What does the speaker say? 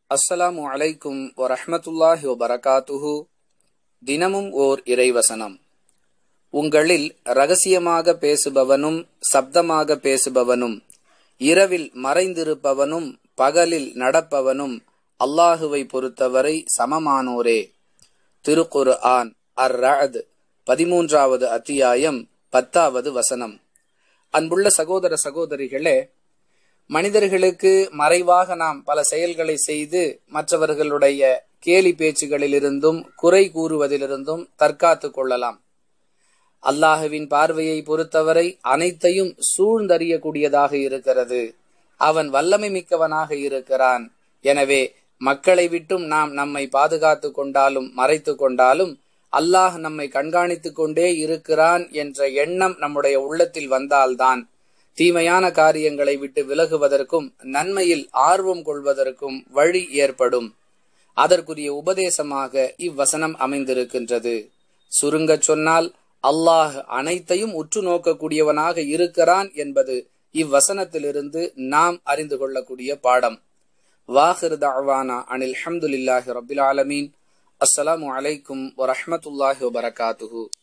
அஸ்ஸலாமு அலைக்கும் வரஹ்மத்துல்லாஹி வபரகாத்துஹு. தினமும் ஓர் இறைவசனம். உங்களில் இரகசியமாக பேசுபவனும் சப்தமாக பேசுபவனும் இரவில் மறைந்திருப்பவனும் பகலில் நடப்பவனும் அல்லாஹுவை பொறுத்தவரை சமமானோரே. திருக்குர்ஆன் அர்-ரஅத் 13வது அத்தியாயம் 10வது வசனம். அன்புள்ள சகோதர சகோதரிகளே, மனிதர்களுக்கு மறைவாக நாம் பல செயல்களை செய்து மற்றவர்களுடைய கேலி பேச்சுகளிலிருந்தும் குறை கூறுவதிலிருந்தும் தற்காத்து கொள்ளலாம். அல்லாஹுவின் பார்வையை பொறுத்தவரை அனைத்தையும் சூழ்ந்தறியக்கூடியதாக இருக்கிறது. அவன் வல்லமை மிக்கவனாக இருக்கிறான். எனவே மக்களை விட்டும் நாம் நம்மை பாதுகாத்து கொண்டாலும் மறைத்து கொண்டாலும் அல்லாஹ் நம்மை கண்காணித்து கொண்டே இருக்கிறான் என்ற எண்ணம் நம்முடைய உள்ளத்தில் வந்தால்தான் தீமையான காரியங்களை விட்டு விலகுவதற்கும் நன்மையில் ஆர்வம் கொள்வதற்கும் வழி ஏற்படும். அதற்குரிய உபதேசமாக இவ்வசனம் அமைந்திருக்கின்றது. சுருங்கச் சொன்னால், அல்லாஹ் அனைத்தையும் உற்று நோக்கக்கூடியவனாக இருக்கிறான் என்பது இவ்வசனத்திலிருந்து நாம் அறிந்து கொள்ளக்கூடிய பாடம். வாஹிர் தஅவானா அனில் ஹம்துலில்லாஹி ரப்பில் ஆலமீன். அஸ்ஸலாமு அலைக்கும் வரஹ்மத்துல்லாஹி வபரகாத்துஹு.